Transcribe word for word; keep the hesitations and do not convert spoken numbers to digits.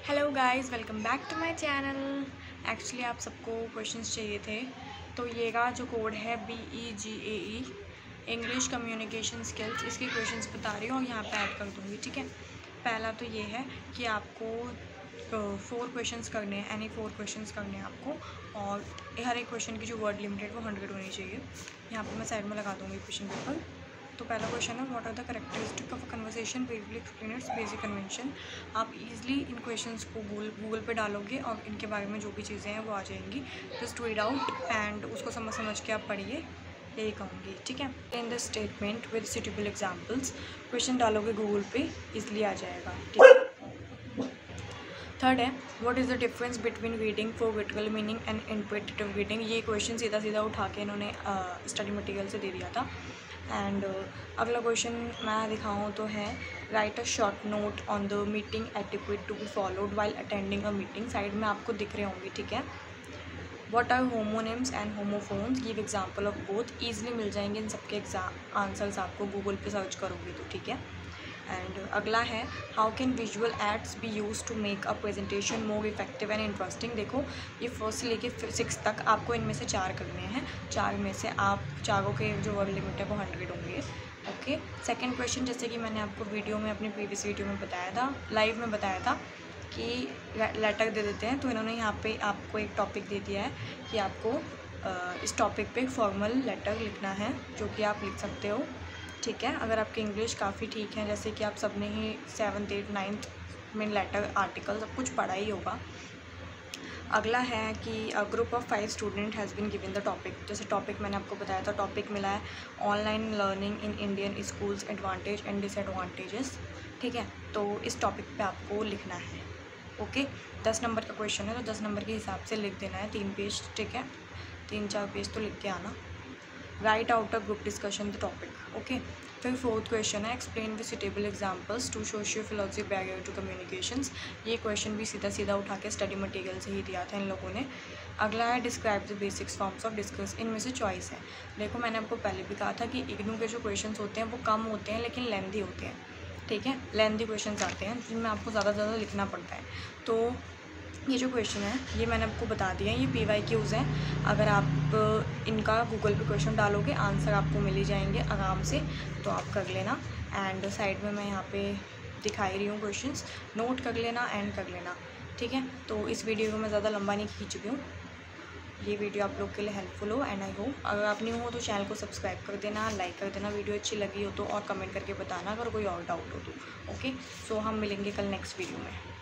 Hello guys, welcome back to my channel. Actually आप सबको questions चाहिए थे, तो ये का जो कोड है B E G A E English communication skills, इसके क्वेश्चंस बता रही हूँ और यहाँ पे ऐड कर दूँगी। ठीक है, पहला तो ये है कि आपको फोर क्वेश्चंस करने हैं, एनी फोर क्वेश्चंस करने हैं आपको, और हर एक क्वेश्चन की जो वर्ड लिमिट है वो हंड्रेड होनी चाहिए। यहाँ पर मैं साइड में लगा दूँगी क्वेश्चन पेपर। तो पहला क्वेश्चन है, what are the characteristic of a conversation, briefly explain its basic convention. आप इजीली इन क्वेश्चंस को गूगल गूगल पे डालोगे और इनके बारे में जो भी चीज़ें हैं वो आ जाएंगी। जस्ट रीड आउट एंड उसको समझ समझ के आप पढ़िए, यही कहूँगी। ठीक है, in the statement with suitable examples, question डालोगे गूगल पे इजली आ जाएगा। ठीक है। थर्ड है, what is the difference between reading for vertical meaning and interpretive reading. ये क्वेश्चन सीधा सीधा उठा के इन्होंने स्टडी मटेरियल से दे दिया था। एंड uh, अगला क्वेश्चन मैं दिखाऊँ तो है, write a short note on the meeting etiquette to be followed while attending a meeting. Side में आपको दिख रहे होंगे। ठीक है, what are homonyms and homophones, give example of both. Easily मिल जाएंगे इन सबके एग्जाम आंसर्स आपको गूगल पे सर्च करोगे तो। ठीक है। एंड अगला है, how can visual aids be use to make a presentation more effective and interesting. देखो, ये फर्स्ट से लेके सिक्स तक आपको इनमें से चार करने हैं। चार में से आप चारों के जो वर्ड लिमिट है वो हंड्रेड होंगे। ओके। सेकंड क्वेश्चन, जैसे कि मैंने आपको वीडियो में, अपनी प्रीवियस वीडियो में बताया था, लाइव में बताया था कि लेटर दे देते हैं, तो इन्होंने यहाँ पे आपको एक टॉपिक दे दिया है कि आपको इस टॉपिक पे एक फॉर्मल लेटर लिखना है, जो कि आप लिख सकते हो। ठीक है, अगर आपकी इंग्लिश काफ़ी ठीक है, जैसे कि आप सब ने ही सेवन्थ एट नाइन्थ में लेटर आर्टिकल सब कुछ पढ़ा ही होगा। अगला है कि a group of five student has been given the topic. जैसे टॉपिक मैंने आपको बताया था, टॉपिक मिला है online learning in Indian schools, advantage and disadvantages. ठीक है, तो इस टॉपिक पे आपको लिखना है। ओके, दस नंबर का क्वेश्चन है, तो दस नंबर के हिसाब से लिख देना है, तीन पेज। ठीक है, तीन चार पेज तो लिख के आना। Write out a group discussion the topic. Okay. फिर फोर्थ क्वेश्चन है, explain with suitable examples to socio philosophy barrier to communications. ये क्वेश्चन भी सीधा सीधा उठा के स्टडी मटेरियल से ही दिया था इन लोगों ने। अगला है, describe the basics forms of discuss. इनमें से चॉइस है। देखो, मैंने आपको पहले भी कहा था कि इग्नू के जो क्वेश्चन होते हैं वो कम होते हैं लेकिन लेंदी होते हैं। ठीक है, लेंदी क्वेश्चन आते हैं जिनमें आपको ज़्यादा ज़्यादा लिखना पड़ता है। तो ये जो क्वेश्चन है ये मैंने आपको बता दिया है, ये पी वाई क्यूज़ हैं। अगर आप इनका गूगल पे क्वेश्चन डालोगे आंसर आपको मिल ही जाएंगे आराम से, तो आप कर लेना। एंड साइड में मैं यहाँ पे दिखा ही रही हूँ क्वेश्चंस, नोट कर लेना एंड कर लेना। ठीक है, तो इस वीडियो को मैं ज़्यादा लंबा नहीं खींच रही हूँ, ये वीडियो आप लोग के लिए हेल्पफुल हो एंड आई होप। अगर आप न्यू हो तो चैनल को सब्सक्राइब कर देना, लाइक कर देना, वीडियो अच्छी लगी हो तो, और कमेंट करके बताना अगर कोई और डाउट हो तो। ओके, सो हम मिलेंगे कल नेक्स्ट वीडियो में।